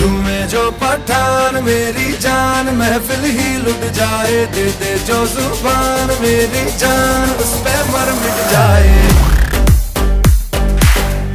में जो पठान मेरी जान महफिल ही लुट जाए, दे दे जो जुबान मेरी जान उस पे मर मिट